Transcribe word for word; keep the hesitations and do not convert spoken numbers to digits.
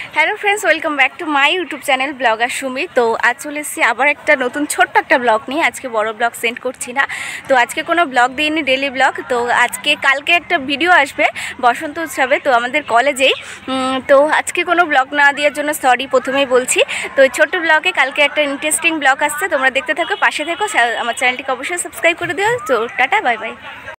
Hello friends, welcome back to my YouTube channel vlogger Sumi. তো আজ চলে এসেছি আবার একটা নতুন ছোট্ট একটা ব্লগ নিয়ে। আজকে বড় ব্লগ সেন্ড করছি না, তো আজকে কোনো ব্লগ দিইনি, ডেলি ব্লগ। তো আজকে কালকে একটা ভিডিও আসবে বসন্ত উৎসবে, তো আমাদের কলেজেই। তো আজকে কোনো ব্লগ না দেওয়ার জন্য সরি, প্রথমেই বলছি। তো ছোট্ট ব্লগে কালকে একটা ইন্টারেস্টিং ব্লগ আসছে, তোমরা দেখতে থাকো, পাশে থেকো। আমার চ্যানেলটিকে অবশ্যই সাবস্ক্রাইব করে দিও। তো টাটা, বাই বাই।